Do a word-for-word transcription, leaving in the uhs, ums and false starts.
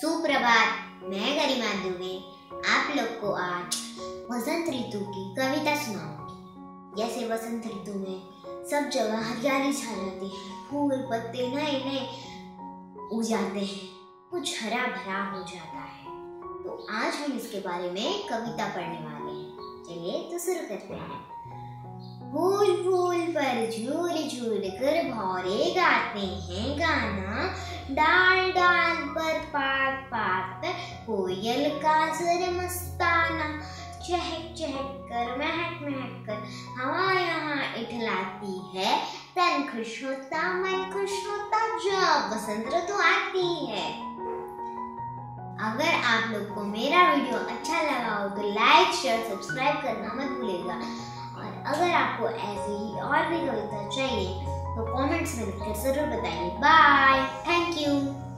सुप्रभात, मैं गरिमा दुबे आप लोग को आज वसंत ऋतु की कविता सुनाऊंगी। जैसे वसंत ऋतु में सब जगह हरियाली छा जाती है, फूल पत्ते नए नए उग जाते हैं, कुछ हरा भरा हो जाता है। तो आज हम इसके बारे में कविता पढ़ने वाले हैं। चलिए तो शुरू करते हैं। फूल फूल पर झूल झूल कर भौरे गाते हैं गाना, डाल डाल पर पात पात पर कोयल का सुर मस्ताना, चहक चहक कर महक महक कर हवा यहाँ इठलाती है, तन खुश होता मन खुश होता जब वसंत ऋतु आती है। अगर आप लोग को मेरा वीडियो अच्छा लगा हो तो लाइक शेयर सब्सक्राइब करना मत भूलिएगा। और अगर आपको ऐसे ही और भी कविता चाहिए तो कमेंट्स में लिखकर जरूर बताइए। Bye, thank you.